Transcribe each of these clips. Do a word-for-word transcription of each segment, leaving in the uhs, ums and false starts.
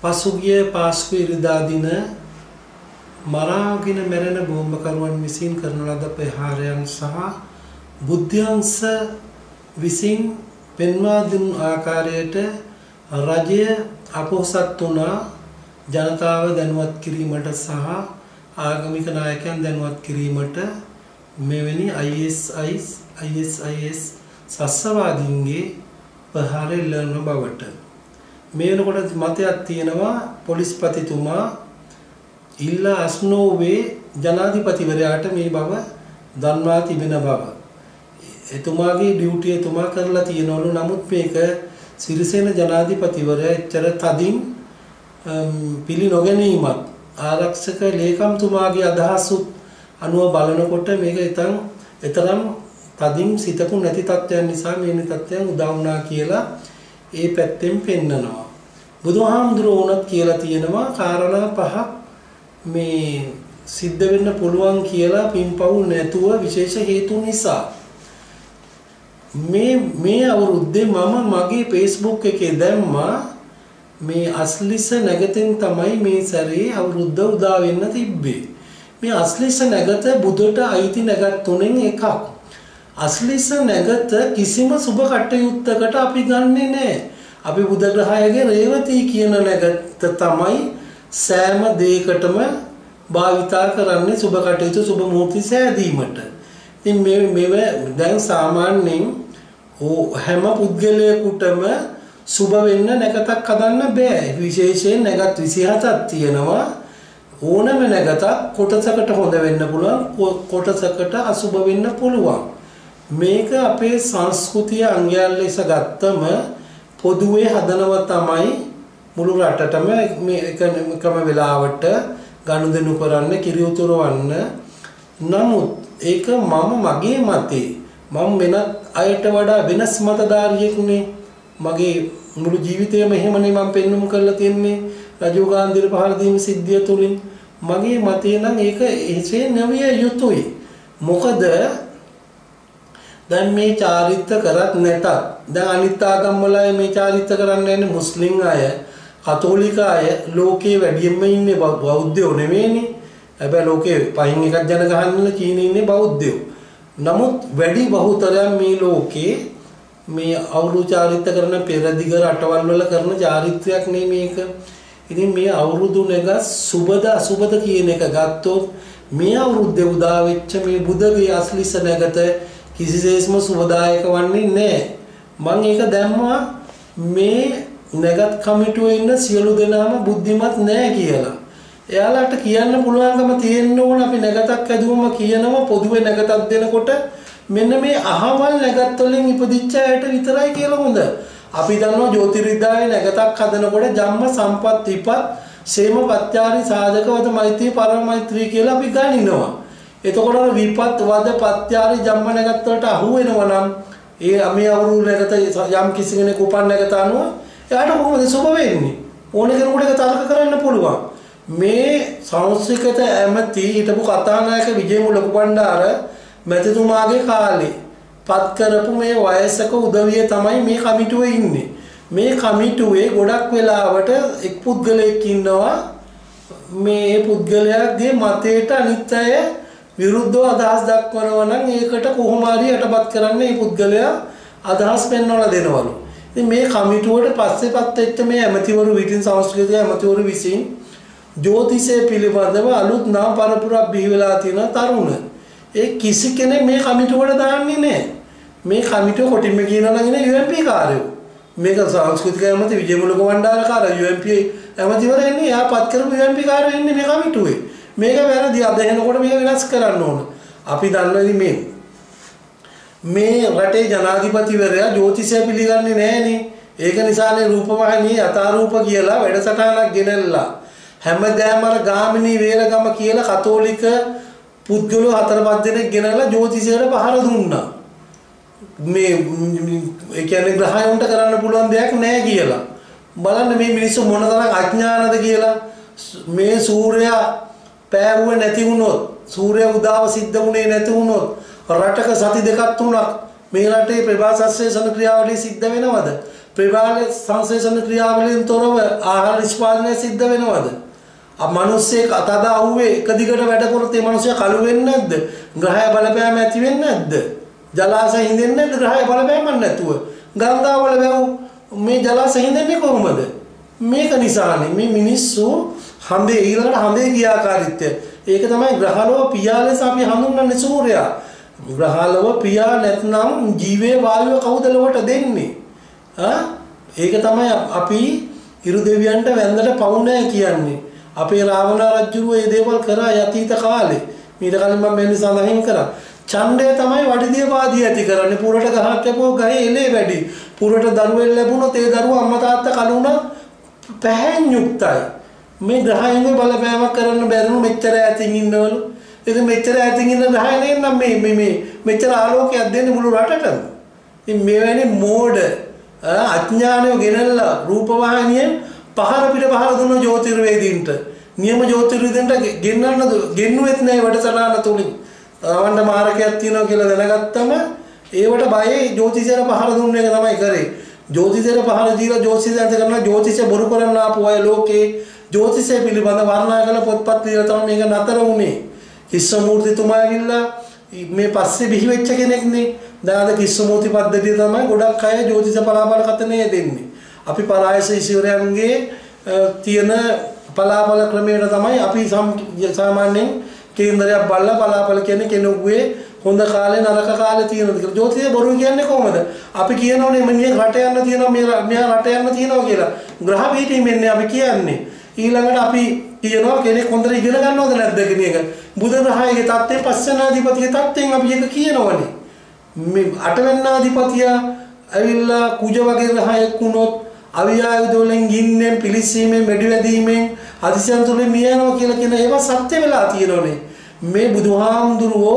පසුගිය පාස්කු ඉරිදා දින මරාගෙන මැරෙන බෝම්බකරුවන් විසින් කරන ලද ප්‍රහාරයන් සහ බුද්ධ්‍යංශ විසින් පෙන්වා දුන් ආකාරයට රජය අපොහසත් වුණා ජනතාව දැනුවත් කිරීමට සහ ආගමික නායකයන් දැනුවත් කිරීමට මෙවැනි I S I S I S I S සස්සවාදීන්ගේ ප්‍රහාරය ලැබෙන බවට මේ වෙනකොට මතයක් තියෙනවා පොලිස්පතිතුමා ඉල්ලා අස්නෝවේ ජනාධිපතිවරයාට මේ බව දන්වා තිබෙන බව එතුමාගේ ඩියුටි එතුමා කරලා තියෙනවලු නමුත් මේක සිරිසේන ජනාධිපතිවරයා එච්චර තදින් පිළි නොගැනීමත් ආරක්ෂක ලේකම්තුමාගේ අදහසුත් අනුව බලනකොට මේක ඊතන් ඊතරම් තදින් සිතපු නැති තත්ත්වයන් නිසා මේ තත්ත්වයන් උදා වුණා කියලා ඒ පැත්තෙන් පෙන්නනවා බුදුහාමුදුරුවෝ උනත් කියලා තියෙනවා කාරණා පහක් මේ සිද්ධ වෙන්න පුළුවන් කියලා පින්පව් නැතුව විශේෂ හේතු නිසා මේ මේ අවුරුද්දේ මම මගේ Facebook එකේ දැම්මා මේ අස්ලිස නැගතෙන් තමයි මේ සැරේ අවුරුද්ද උදා වෙන්න තිබ්බේ මේ අස්ලිස නැගත බුදුට අයිති නැගත් තුනෙන් එකක් අස්ලිස නැගත කිසිම සුබ කටයුත්තකට අපි ගන්නෙ නැහැ අපි බුදුග්‍රහයගේ රේවතී කියන නැගත තමයි සෑම දෙයකටම භාවිතා කරන්නේ සුබ කටයුතු සුබ මූර්ති සෑදීමට ඉතින් මේ මේ දැන් සාමාන්‍යයෙන් හැම පුද්ගලයෙකුටම සුබ වෙන්න නැගතක් හදන්න බෑ විශේෂයෙන් නැගත් විසිහතක් තියෙනවා ඕනම නැගතක් කොටසකට හොඳ වෙන්න පුළුවන් කොටසකට අසුබ වෙන්න පුළුවන් මේක අපේ සංස්කෘතිය අංගයන් ලෙස ගත්තම පොදුවේ හදනව තමයි මුළු රටටම මේ එකම වෙලාවට ගනුදෙනු කරන්න කිරි උතුරවන්න නමුත් ඒක මම මගේ මතේ මම වෙනත් අයට වඩා වෙනස් මතධාරියෙක්නේ මගේ මුළු ජීවිතේම එහෙමනේ මම පෙන්වුම් කරලා තියන්නේ රජීව් ගාන්ධිට පහර දීම සිද්ධිය තුලින් මගේ මතේ නම් ඒක එසේ නවිය යුතුයි මොකද දැන් මේ චාරිත්‍ර කරත් නැතත් දැන් අනිත් ආගම් වල මේ චාරිත්‍ර කරන්නේ නැහැ මුස්ලිම් අය කතෝලික අය ලෝකේ වැඩියෙන්ම ඉන්නේ බෞද්ධයෝ නෙවෙයිනේ හැබැයි ලෝකේ පහින් එකක් ජන ගහන්න චීනේ ඉන්නේ බෞද්ධයෝ නමුත් වැඩි බහුතරයක් මේ ලෝකේ මේ අවුරුදු චාරිත්‍ර කරන පෙරදිග රටවල් වල කරන චාරිත්‍රයක් නේ මේක ඉතින් මේ අවුරුදු නෙග සුබද අසුබද කියන එක ගත්තොත් මේ අවුරුද්දේ උදා වෙච්ච මේ බුදගේ අස්ලිස නැගත කිසිසේත්ම සුබදායක වන්නේ නැහැ මම ඒක දැම්මා මේ නැගත් කමිටුවේ ඉන්න සියලු දෙනාම බුද්ධිමත් නැහැ කියලා එයාලට කියන්න පුළුවන්කම තියෙන්න ඕන අපි නැගතක් ඇදුවම කියනවා පොදුවේ නැගතක් දෙනකොට මෙන්න මේ අහවල් නැගත් වලින් ඉපදිච්ච අයට විතරයි කියලා හොඳ අපි දන්නවා ජ්‍යොතිර්විද්‍යාවේ නැගතක් හදනකොට ජම්ම සම්පත් විපත් සේම පත්‍යාරි සාධකවද මෛත්‍රී පරම මෛත්‍රී කියලා අපි ගනිනවා එතකොට විපත් වද පත්‍යාරි ජම්ම නැගත් වලට අහු වෙනවා නම් ඒ මේ අවුරුදු නැගත යම් කිසි කෙනෙක් උපන් නැගත අනුව එයාට කොහොමද සුබ වෙන්නේ ඕන කෙනෙකුට ඒක තර්ක කරන්න පුළුවන් මේ සංස්කෘතික ඇමති හිටපු කතානායක විජේමුල කුපණ්ඩාර මැතිතුමාගේ කාලේ පත් කරපු මේ වයසක උදවිය තමයි මේ කමිටුවේ ඉන්නේ මේ කමිටුවේ ගොඩක් වෙලාවට එක් පුද්ගලයෙක් ඉන්නවා මේ පුද්ගලයාගේ මතයට අනිත් අය විරුද්ධව අදහස් දක්වනවා නම් ඒකට කොහොම හරි යටපත් කරන්න මේ පුද්ගලයා අදහස් පෙන්වලා දෙනවලු ඉතින් මේ කමිටුවට පස්සේපත් වෙච්ච මේ ඇමතිවරු විටින් සංස්කෘතික ඇමතිවරු විසින් ජ්‍යොතිෂය පිළිබඳව අලුත් නාම පරපුරක් බිහි වෙලා තියෙන තරුණ ඒ කිසි කෙනෙක් මේ කමිටුවට දාන්නේ නැහැ මේ කමිටුව කොටින්ම කියනවා නම් ඉන්නේ U M P කාර්යෝ මේක සංස්කෘතික ඇමති විජේමුල කුපණ්ඩාර කාර්ය U M P ඇමතිවරු ඉන්නේ යා පත් කරපු U M P කාර්යෝ ඉන්නේ මේ කමිටුවේ මේක වැරදි අධ්‍යයනකොට මේක වෙනස් කරන්න ඕන අපි දන්නවා මේ මේ රටේ ජනාධිපතිවරයා ජ්‍යොතිෂය පිළිගන්නේ නැහනේ ඒක නිසානේ රූපවාහිනියේ යථාරූප කියලා වැඩසටහනක් ගෙනල්ලා හැමදාම අර ගාමිණී වේරගම කියලා කතෝලික පුද්ගලෝ හතර පහ දෙනෙක් ගෙනල්ලා ජ්‍යොතිෂයට පහර දුන්නා මේ ඒ කියන්නේ ග්‍රහයන්ට කරන්න පුළුවන් දෙයක් නැහැ කියලා බලන්න මේ මිනිස්සු මොනතරම් අඥානද කියලා මේ සූර්යයා පෑවුවේ නැති වුණොත් සූර්ය උදාව සිද්ධ වුණේ නැති වුණොත් රටක සති දෙකක් තුනක් මේ රටේ ප්‍රභාසස්සේ සන ක්‍රියාවලිය සිද්ධ වෙනවද ප්‍රවාල සංශ්ලේෂණ ක්‍රියාවලියෙන් තොරව ආහාර නිෂ්පාදනය සිද්ධ වෙනවද? අ මිනිස්සෙක් අතද අහුවේ එක දිගට වැඩ කරොත් ඒ මිනිස්සයා කළු වෙන්නේ නැද්ද? ග්‍රහය බලපෑම ඇති වෙන්නේ නැද්ද? ජලාශය හින්දෙන්නේ නැද්ද ග්‍රහය බලපෑමක් නැතුව? ගංගාවල වැව් මේ ජලාශය හින්දෙන්නේ කොහොමද? මේක නිසානේ මේ මිනිස්සු හඳේ ඊළඟට හඳේ ක්‍රියාකාරීත්වය. ඒක තමයි ග්‍රහලෝක පියා ලෙස අපි හඳුන්වන්නේ සූර්යයා. ග්‍රහලෝක පියා නැත්නම් ජීවේ වායුව කවුද ලොවට දෙන්නේ? ආ ඒක තමයි අපි ඉරු දෙවියන්ට වැන්දට පවු නැහැ කියන්නේ. අපේ රාවණ රජුව මේ දේවල් කරා යතීත කාලේ. ඊට කලින් මම මේ සඳහන් කරා. ඡණ්ඩය තමයි වඩිදිය පාදී ඇති කරන්නේ. පුරට ගහක් කැපුව ගහේ එලේ වැඩි. පුරට දරුවෙල් ලැබුණොත් ඒ දරුවා අම්මා තාත්තා කලුණා පැහැෙන් යුක්තයි. මේ ග්‍රහයන්ගේ බලපෑමක් කරන්න බැරිනු මෙච්චර ඈතින් ඉන්නවලු. ඉතින් මෙච්චර ඈතින් ඉන්න ග්‍රහය නේනම් මේ මේ මේ මෙච්චර ආලෝකයක් දෙන්නේ මුළු රටටම. ඉතින් මෙවැනි මෝඩ අඥානය ගෙනල්ලා රූපවාහිනියෙන් පහර පිට පහර දුන්න ජ්‍යොතිර්වේදීන්ට නියම ජ්‍යොතිර්වේදීන්ට ගෙන්නන්න ගෙන්නුවෙත් නෑ වැඩසටහන තුලින්. තවන්න මාරකයක් තියෙනවා කියලා දැනගත්තම ඒවට බයයි ජ්‍යොතිෂයට පහර දුන්න එක තමයි කරේ. ජ්‍යොතිෂයට පහර දීලා ජ්‍යොතිෂයන්ට කරනවා ජ්‍යොතිෂය බොරු කරන්න ආපු අය ලෝකේ ජ්‍යොතිෂය පිළිබඳ වර්ණනා කළ පොත්පත් ලියලා තමයි මේක නතර වුනේ. කිස්සමූර්තිතුමා ඇවිල්ලා මේ පස්සේ බිහි වෙච්ච කෙනෙක්නේ. දැන් අද කිස්සමූර්ති පද්ධතිය තමයි ගොඩක් අය ජ්‍යොතිෂ පලාපල කතනේ දෙන්නේ. අපි පරායස ඉසිවරයන්ගේ තියෙන පලාපල ක්‍රමයට තමයි අපි සාමාන්‍යයෙන් කේන්දරයක් බලලා පලාපල කියන්නේ කෙනෙකුගේ හොඳ කාලේ නරක කාලේ තියෙනද කියලා. ජ්‍යොතිෂය බොරු කියන්නේ කොහොමද? අපි කියනෝනේ මේ රට යන්න තියෙනවා මෙයා රට යන්න තියෙනවා කියලා. ග්‍රහ පීඨීමෙන්නේ අපි කියන්නේ. ඊළඟට අපි කියනවා කෙනෙක් හොඳට ඉගෙන ගන්නවද නැද්ද කියන එක. බුධ ග්‍රහයේ තත්ත්වයේ පස්සනාධිපතිගේ තත්ත්වයෙන් අපි ඒක කියනවනේ. මේ අටවෙන්නාධිපතිය ඇවිල්ලා කුජ වගේ ග්‍රහයක් වුණොත් අවියායුධ වලින් ගින්නෙන් පිලිසීමෙන් මෙඩි වැදීමෙන් අධිසයන් තුලින් මිය යනවා කියලා කියන ඒවා සත්‍ය වෙලා තියෙනෝනේ. මේ බුදුහාමුදුරුවෝ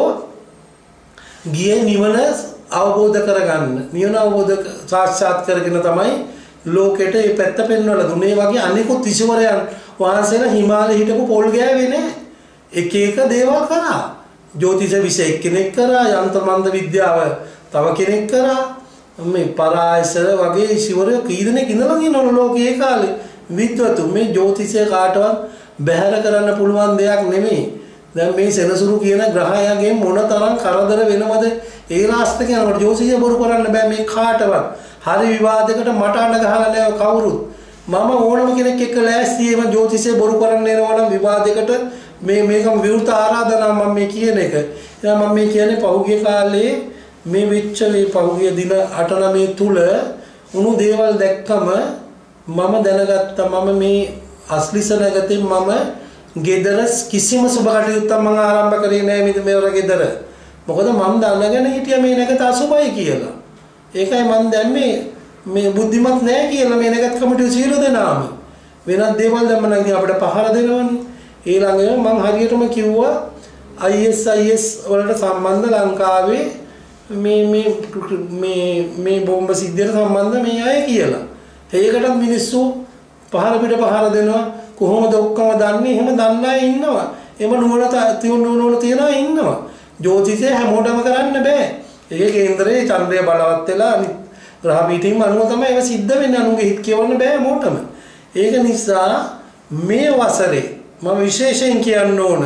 ගියේ නිවන අවබෝධ කරගන්න. නිවන අවබෝධ සාක්ෂාත් කරගෙන තමයි ලෝකෙට මේ පැත්ත පෙන්වලා දුන්නේ. වගේ අනිකුත් ඊශ්වරයන් වහන්සේලා හිමාලයේ හිටපු පොල් ගෑවේ නෑ. එක එක දේවල් කරා. ජ්‍යොතිෂ විෂය කෙනෙක් කරා, යන්ත්‍ර මන්ත්‍ර විද්‍යාව තව කෙනෙක් කරා. මේ පරායසර වගේ ඊශ්වරයෝ කී දෙනෙක් ඉඳලා ඉන්නවලු ලෝකේ ඒ කාලේ. විද්වතු මේ ජ්‍යොතිෂය කාටවත් බැහැර කරන්න පුළුවන් දෙයක් නෙමෙයි. දැන් මේ සෙනසුරු කියන ග්‍රහයන්ගෙන් මොන තරම් කරදර වෙනවද? ඒ රාස්තක යනකොට ජ්‍යොතිෂය බොරු කරන්න බෑ මේ කාටවත්. හරි විවාදයකට මට අඬ ගහලා නැහැ කවුරුත්. මම ඕනම කෙනෙක් එක්ක ලෑස්තියෙම ජ්‍යොතිෂය බොරු කරන්න එනවා නම් විවාදයකට මේ මේකම විරුද්ධ ආරාධනා මම මේ කියන එක. එහෙනම් මම මේ කියන්නේ පහුගිය කාලේ මේ වෙච්ච මේ පහුගිය දින අට නවය තුල උණු දේවල් දැක්කම මම දැනගත්තා මම මේ අස්ලිස නැගතින් මම ගෙදර කිසිම සුබ කටයුත්තක් මම ආරම්භ කරේ නෑ මේ මෙවර ගෙදර. මොකද මම දැනගෙන හිටියා මේ නැගත අසුබයි කියලා. ඒකයි මම දැන් මේ මේ බුද්ධිමත් නෑ කියලා මේ නැගත කමිටුව සියලු දෙනාම වෙනත් දේවල් දැම්ම නම් අපිට පහර දෙනවනේ. ඊළඟට මම හරියටම කිව්වා I S I S වලට සම්බන්ධ ලංකාවේ මේ මේ මේ මේ බෝම්බ සිද්ධියට සම්බන්ධ මේ අය කියලා. ඒකටත් මිනිස්සු පහර පිට පහර දෙනවා. කොහොමද ඔක්කොම දන්නේ? එහෙම දන්න අය ඉන්නවා. එහෙම නුවණ නුවණ තියන අය ඉන්නවා. ජ්‍යොතිෂය හැමෝටම කරන්න බෑ. ඒක කේන්දරේ චන්ද්‍රය බලවත් වෙලා ග්‍රහ පීඨින් අනුව තමයි ඒක සිද්ධ වෙන්නේ. අනුගේ හිත කියවන්න බෑ මොටම. ඒක නිසා මේ වසරේ මම විශේෂයෙන් කියන්න ඕන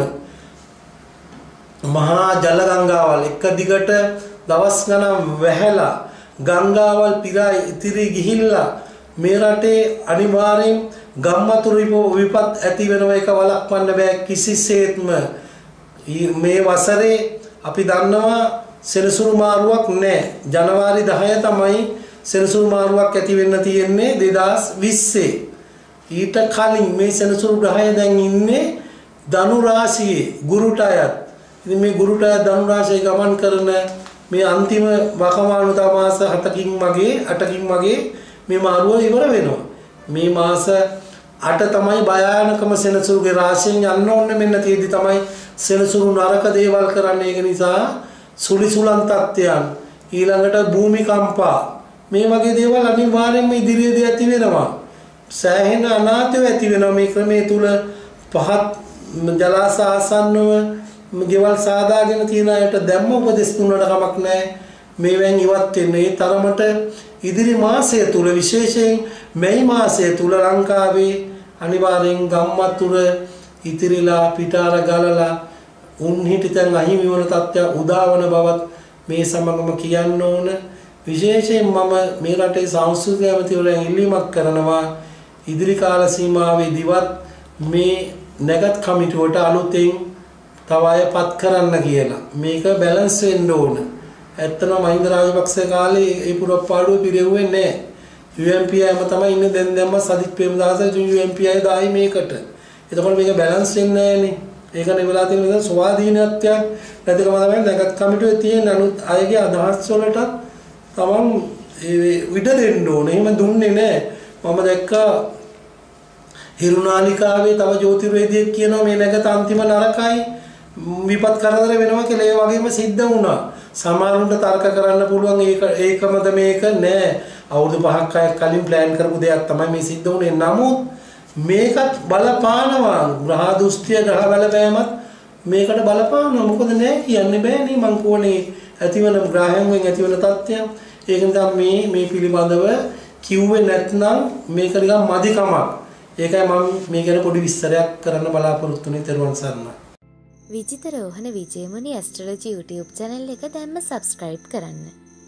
මහා ජල ගංගාවල් එක දිගට දවස් ගණන් වැහැලා ගංගාවල් පිරා ඉතිරි ගිහිල්ලා මේ රටේ අනිවාර්යෙන් ගම්මතුරු විපත් ඇති වෙනව එක වළක්වන්න බෑ කිසිසේත්ම. මේ වසරේ අපි දන්නවා සෙනසුරු මාරුවක් නැහැ. ජනවාරි දහය තමයි සෙනසුරු මාරුවක් ඇති වෙන්න තියෙන්නේ දෙදාස් විස්සේ. ඊට කලින් මේ සෙනසුරු ග්‍රහය දැන් ඉන්නේ ධනු රාශියේ ගුරුට අයත්. ඉතින් මේ ගුරුට අය ධනු රාශියේ ගමන් කරන මේ අන්තිම වකවානු තව මාස හතකින් මගේ අටකින් මගේ මේ මාරුව ඉවර වෙනවා. මේ මාස අට තමයි භයානකම සෙනසුරුගේ රාශියෙන් යන්න ඕනේ. මෙන්න තියෙදි තමයි සෙනසුරු නරක දේවල් කරන්නේ. ඒක නිසා සුලිසුලන් තත්ත්වයන් ඊළඟට භූමිකම්පා මේ වගේ දේවල් අනිවාර්යයෙන්ම ඉදිරියේදී ඇති වෙනවා. සෑහෙන අනාථය ඇති වෙනවා මේ ක්‍රමයේ තුල. පහත් ජලාශ ආසන්නව ගෙවල් සාදාගෙන තියෙන අයට දැම්ම උපදෙස් දුන්නට කමක් නැහැ. මේවෙන් ඉවත් වෙන්නේ. ඒ තරමට ඉදිරි මාසය තුල විශේෂයෙන් මැයි මාසය තුල ලංකාවේ අනිවාර්යෙන් ගම්මතුර ඉතිරිලා පිටාර ගලලා උන්හිටිතන් අහිමි වන තත්ත්වයක් උදාවන බවත් මේ සමගම කියන්න ඕන. විශේෂයෙන් මම මේ රටේ සංස්කෘතික ඇමතිවරයන් ඉල්ලීමක් කරනවා ඉදිරි කාල සීමාවේදීවත් මේ නැගත් කමිටුවට අලුතෙන් තව අයපත් කරන්න කියලා. මේක බැලන්ස් වෙන්න ඕන. ඇත්තටම මහින්ද රාජපක්ෂ කාලේ ඒ පුරප්පාඩුව පිරෙව්වේ නැහැ. යූ එන් පී ආයි ම තමයි ඉන්නේ දැන් දැම්ම Sajith Premadasa U N P ආයි දායි මේකට. එතකොට මේක බැලන්ස් වෙන්නේ නැහනේ. ඒක නෙවෙලා තියෙන විදිහ ස්වාධීනත්වයක් නැතිකම තමයි නැගත් කමිටුවේ තියෙන අනුත් අයගේ අදහස් වලට තමන් විඩ දෙන්න ඕනේ. එහෙම දුන්නේ නැහැ. මම දැක්කා හිරුනාලිකාවේ තව ජ්‍යොතිර්වේදියෙක් කියනවා මේ නැගත අන්තිම නරකයි විපත් කරදර වෙනවා කියලා. ඒ වගේම සිද්ධ වුණා. සමහරුන්ට තර්ක කරන්න පුළුවන් ඒක ඒකමද මේක නෑ. අවුරුදු පහක් හයක් කලින් ප්ලෑන් කරපු දෙයක් තමයි මේ සිද්ධ වුණේ. නමුත් මේකත් බලපානවා. ග්‍රහ දෘෂ්ටිය ග්‍රහ බලපෑමත් මේකට බලපානවා. මොකද නෑ කියන්න බෑනේ. මං කෝනේ ඇතිවන ග්‍රහයන් වෙන් ඇතිවන තත්ත්වය. ඒක නිසා මේ මේ පිළිබඳව කිව්වේ නැත්නම් මේක නිකන් මදිකමක්. ඒකයි මම මේ ගැන පොඩි විස්තරයක් කරන්න බලාපොරොත්තු වෙන්නේ. තෙරුවන් සරණයි. Vijitha Rohana Wijemuni astrology YouTube channel එක දැන්ම subscribe කරන්න.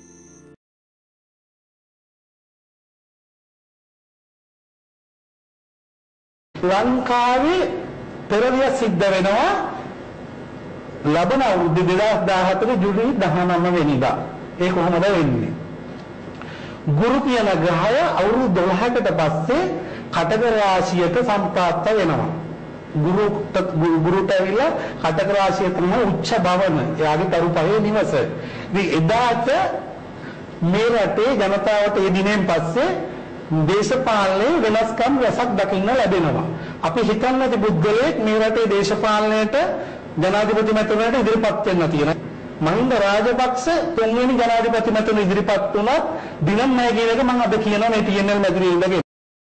ලංකාවේ පෙරලිය සිද්ධ වෙනවා ලබන අවුරුදු දෙදාස් දාහතර ජූලි දහනවය වෙනිදා. ඒ කොහොමද වෙන්නේ? ගුරු කියන ග්‍රහය අවුරුදු දොළහකට පස්සේ කටක රාශියට සම්ප්‍රාප්ත වෙනවා. ගුරුට ගුරුට ඇවිල්ලා කටක රාශිය තමයි උච්ච භවන. එයාගේ තරු පහේ නිවස. ඉතින් එදාට මේ රටේ ජනතාවට ඒ දිනෙන් පස්සේ දේශපාලනයේ වෙනස්කම් රසක් දකින්න ලැබෙනවා. අපි හිතන්නේ නැති බුද්ධලේක් මේ රටේ දේශපාලනයට ජනාධිපති මැතිවරණයට ඉදිරිපත් වෙන්න තියෙනවා. මහින්ද රාජපක්ෂ තුන්වෙනි ජනාධිපති මැතිවරණ ඉදිරිපත් වුණා දිනම් නැහැ කියන එක මම අද කියනවා මේ ටී එන් එල් මැදිරියේ ඉඳගෙන.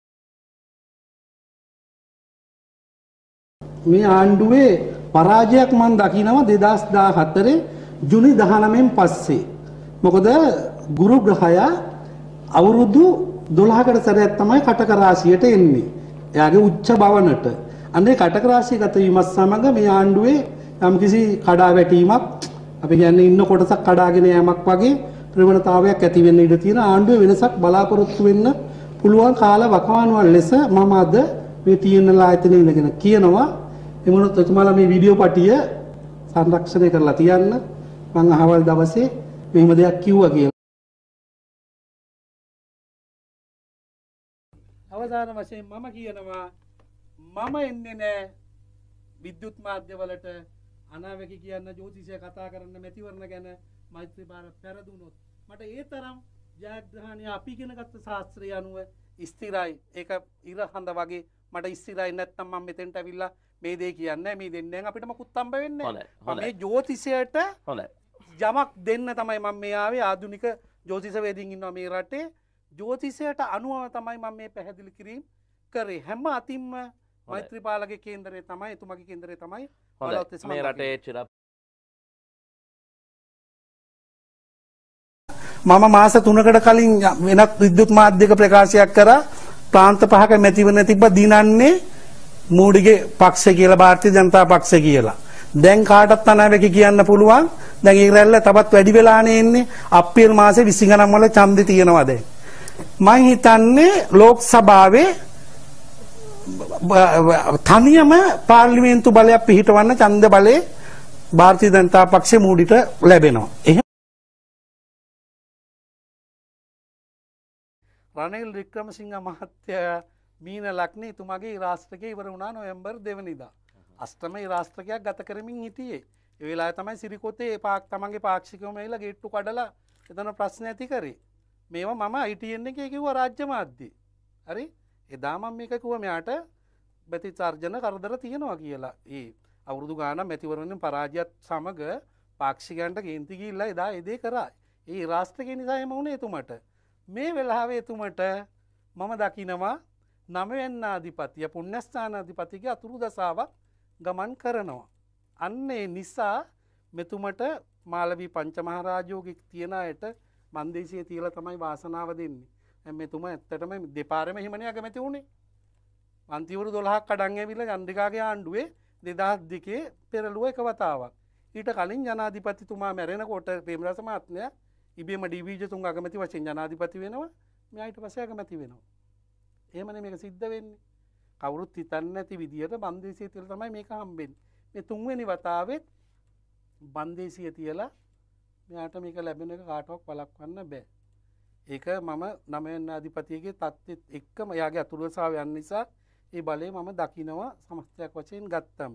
මේ ආණ්ඩුවේ පරාජයක් මම දකිනවා දෙදාස් දාහතරේ ජුනි දහනවයෙන් පස්සේ. මොකද ගුරු ග්‍රහය අවුරුදු දොළහකට සැරයක් තමයි කටක රාශියට එන්නේ. එයාගේ උච්ච භවනට. අන්නේ කටක රාශිය ගත වීමත් සමග මේ ආණ්ඩුවේ යම්කිසි කඩා වැටීමක් අපි කියන්නේ ඉන්න කොටසක් කඩාගෙන යෑමක් වගේ ප්‍රවණතාවයක් ඇති වෙන්න ඉඩ තියෙන ආණ්ඩුවේ වෙනසක් බලාපොරොත්තු වෙන්න පුළුවන් කාල වකවානුවක් ලෙස මම අද මේ ටී එන් එල් ආයතනයේ ඉඳගෙන කියනවා. එමුණොත් ඔතුමාලා මේ වීඩියෝ පටිය සංරක්ෂණය කරලා තියන්න. මම අහවල් දවසේ මෙහෙම දෙයක් කිව්වා කියලා. අවසාන වශයෙන් මම කියනවා මම එන්නේ නැහැ විද්‍යුත් මාධ්‍යවලට අනාවැකි කියන්න ජ්‍යොතිෂය කතා කරන්න මැතිවරණ ගැන මෛත්‍රීපාල පෙරදුනොත් මට ඒ තරම් ජයග්‍රහණය අපි ඉගෙන ගත්ත ශාස්ත්‍රය අනුව ස්ථිරයි. ඒක ඉර හඳ වගේ මට ස්ථිරයි. නැත්නම් මම මෙතෙන්ට ඇවිල්ලා මේ දේ කියන්නේ මේ දෙන්නෙන් අපිට මොකුත් හම්බ වෙන්නේ නැහැ. මේ ජ්‍යොතිෂයට යමක් දෙන්න තමයි මම මේ ආවේ. ආධුනික ජ්‍යොතිෂවේදීන් ඉන්නවා මේ රටේ. ජ්‍යොතිෂයට අනුව තමයි මම මේ පැහැදිලි කිරීම කරේ. හැම අතින්ම මෛත්‍රීපාලගේ කේන්දරය තමයි එතුමාගේ කේන්දරය තමයි මේ රටේ චිර මම මාස තුනකට කලින් වෙනත් විද්‍යුත් මාධ්‍යක ප්‍රකාශයක් කරා ප්‍රාන්ත පහක මැතිවරණ තිබ්බ දිනන්නේ මූඩිගේ පක්ෂ කියලා ಭಾರತೀಯ ජනතා පක්ෂ කියලා. දැන් කාටත් අනාවැකි කියන්න පුළුවන්. දැන් ඒ රැල්ල තවත් වැඩි වෙලානේ එන්නේ. අප්‍රේල් මාසේ විසි ගණන් වල ඡන්දේ තියෙනවා දැන්. මම හිතන්නේ ලෝක් සභාවේ තනියම පාර්ලිමේන්තු බලයක් පිහිටවන්න ඡන්ද බලේ ಭಾರತೀಯ ජනතා පක්ෂේ මූඩිට ලැබෙනවා. එහෙනම් රනිල් වික්‍රමසිංහ මහත්තයා මීන ලග්නේ එතුමාගේ රාෂ්ට්‍රකයේ ඉවර වුණා නොවැම්බර් දෙවනිදා. අෂ්ටම රාෂ්ට්‍රකයක් ගත කරමින් හිටියේ. ඒ වෙලාවේ තමයි සිරිකොතේ පාක් තමන්ගේ පාක්ෂිකවම ඇවිල්ලා ගේට්ටු කඩලා එතන ප්‍රශ්න ඇති කරේ. මේවා මම ආයි ටී එන් එකේ කිව්වා රාජ්‍ය මාධ්‍යේ. හරි? එදා මම මේක කිව්වා මෙයාට ප්‍රතිචාර්ජන කරදර තියෙනවා කියලා. ඒ අවුරුදු ගානක් මැතිවරණයෙන් පරාජයත් සමග පාක්ෂිකයන්ට කේන්ති ගිහිල්ලා එදා ඒ දේ කරා. ඒ රාෂ්ට්‍රකේ නිසා එම වුණේ එතුමට. මේ වෙලාවේ එතුමට මම දකිනවා නවවැන්න අධිපතිය පුණ්‍යස්ථාන අධිපතිගේ අතුරු දසාවක් ගමන් කරනවා. අන්න ඒ නිසා මෙතුමට මාලවී පංචමහරජෝගේ තියෙන අයට මන්දේසිය තියලා තමයි වාසනාව දෙන්නේ. දැන් මෙතුමා ඇත්තටම දෙපාරෙම හිමනේ අගමැති වුණේ. මන්ත්‍රීවරු දොළහක් කඩන් ඇවිල්ලා චන්ද්‍රිකාගේ ආණ්ඩුවේ දෙදහස් දෙකේ පෙරළුව එක වතාවක්. ඊට කලින් ජනාධිපතිතුමා මැරෙනකොට ප්‍රේමරස මහත්මයා ඉබේම ඩී.වී.ජේ තුංග අගමැති වශයෙන් ජනාධිපති වෙනවා. මෙයා ඊට පස්සේ අගමැති වෙනවා. එහෙමනේ මේක සිද්ධ වෙන්නේ. කවුරුත් හිතන්නේ නැති විදියට බන්දේසිය තියලා තමයි මේක හම්බෙන්නේ. මේ තුන්වෙනි වතාවෙත් බන්දේසිය තියලා මෙයාට මේක ලැබෙන එක කාටවත් වළක්වන්න බෑ. ඒක මම නවයන අධිපතියගේ තත්ත්වෙත් එක්කම එයාගේ අතුරුසාව යන නිසා ඒ බලය මම දකිනවා සමස්තයක් වශයෙන් ගත්තම.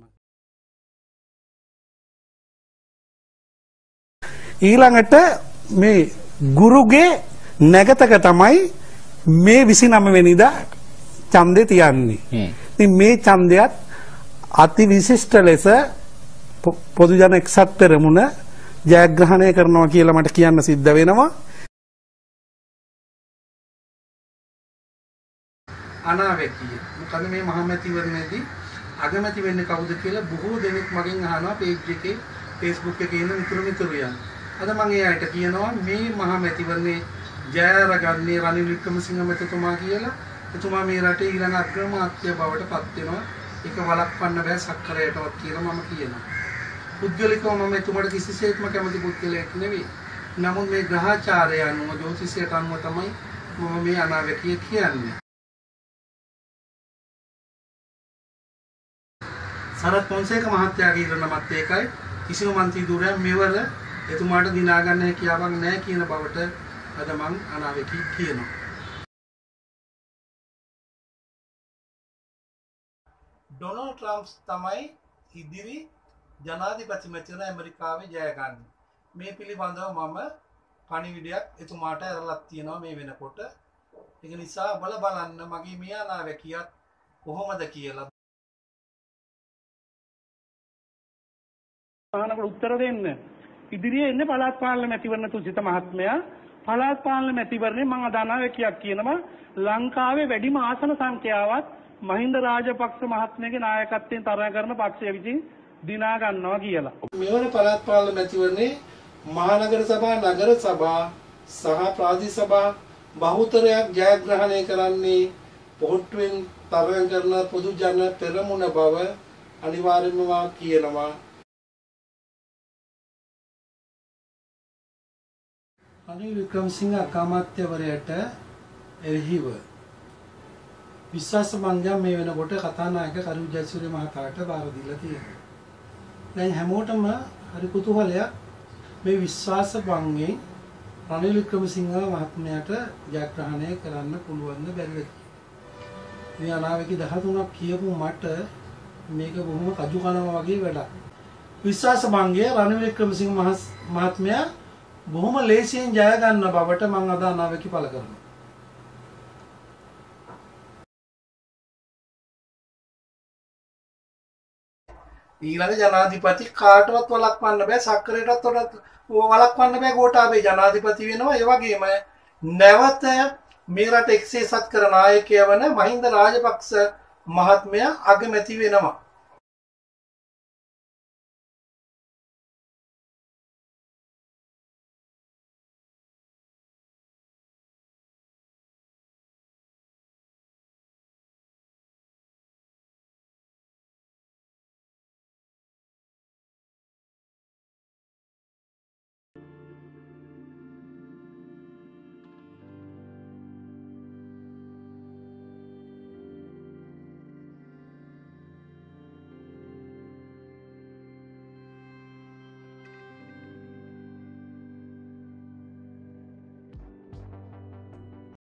ඊළඟට මේ ගුරුගේ නැගතක තමයි මේ විසිනම වෙනිදා ඡන්දේ තියන්නේ. ඉතින් මේ ඡන්දයත් අති විශිෂ්ට ලෙස පොදු ජන එක්සත් පෙරමුණ ජයග්‍රහණය කරනවා කියලා මට කියන්න සිද්ධ වෙනවා. අනාවැකිය. මොකද මේ මහමැතිවරණයේදී අගමැති වෙන්නේ කවුද කියලා බොහෝ දෙනෙක් මගෙන් අහනවා පේජ් එකේ Facebook එකේ ඉන්න මිතුරු මිතුරියන්. අද මම ඒ අයට කියනවා මේ මහමැතිවරණේ ජය අරගන්නේ රනිල් වික්‍රමසිංහ මැතිතුමා කියලා. එතුමා මේ රටේ ඊළඟ අග්‍රාමාත්‍ය බවට පත් වෙනවා. ඒක වළක්වන්න බෑ සක්කරයටවත් කියලා මම කියනවා. පුද්ගලිකව මම එතුමාට කිසිසේත්ම කැමති පුද්ගලයෙක් නෙවෙයි. නමුත් මේ ග්‍රහචාරය අනුව ජ්‍යොතිෂයට අනුව තමයි මම මේ අනාවැකිය කියන්නේ. සරත් පොන්සේක මහත්තයාගේ ඉරණමත් ඒකයි කිසිම මන්ත්‍රී ධුරයක් මෙවර එතුමාට දිනා ගන්න හැකියාවක් නැහැ කියන බවට අද මං අනාවැකී කියනවා. ඩොනල්ඩ් ට්‍රම්ප් තමයි ඉදිරි ජනාධිපතිමැතිවරණ ඇමරිකාවේ ජය ගන්න. මේ පිළිබඳව මම පණිවිඩයක් එතුමාට ඇරලක් තියෙනවා මේ වෙනකොට. ඒක නිසා බල බලන්න මගේ මේ අනාවැකියත් කොහොමද කියලා. අහනකොට උත්තර දෙන්න. ඉදිරියේ ඉන්නේ පළාත් පාලන මැතිවරණ තුසිත මහත්මයා. පළාත් පාලන මැතිවරණේ මම අද අනාවැකියක් කියනවා ලංකාවේ වැඩිම ආසන සංඛ්‍යාවත් මහින්ද රාජපක්ෂ මහත්මයාගේ නායකත්වයෙන් තරඟ කරන පක්ෂය විසින් දිනා ගන්නවා කියලා. මෙවර පළාත් පාලන මැතිවරණේ මහනගර සභා, නගර සභා සහ ප්‍රාදේශ සභා බහුතරයක් ජයග්‍රහණය කරන්නේ පොහොට්ටුවෙන් තරඟ කරන පොදු ජන පෙරමුණ බව අනිවාර්යයෙන්ම කියනවා. රනිල් වික්‍රමසිංහ අගමාත්‍යවරයාට එරෙහිව විශ්වාස භංගයක් මේ වෙනකොට කතානායක කරු ජයසූරිය මහතාට බාර දීලා තියෙනවා. දැන් හැමෝටම හරි කුතුහලයක් මේ විශ්වාස භංගයෙන් රනිල් වික්‍රමසිංහ මහත්මයාට ජයග්‍රහණය කරන්න පුළුවන්ද බැරිද? මේ අනාවැකි දහතුනක් කියපු මට මේක බොහොම කජු කනවා වගේ වැඩක්. විශ්වාස භංගය රනිල් වික්‍රමසිංහ මහත්මයා බොහොම ලේසියෙන් ජය ගන්න බවට මම අද අනාවැකි පළ කරනවා. ඊළඟ ජනාධිපති කාටවත් වළක්වන්න බෑ. සක්කරයටත් වළක්වන්න බෑ. ගෝඨාභය ජනාධිපති වෙනවා. ඒ වගේම නැවත මේ රට එක්සේසත් කර නායකයා වන මහින්ද රාජපක්ෂ මහත්මයා අගමැති වෙනවා.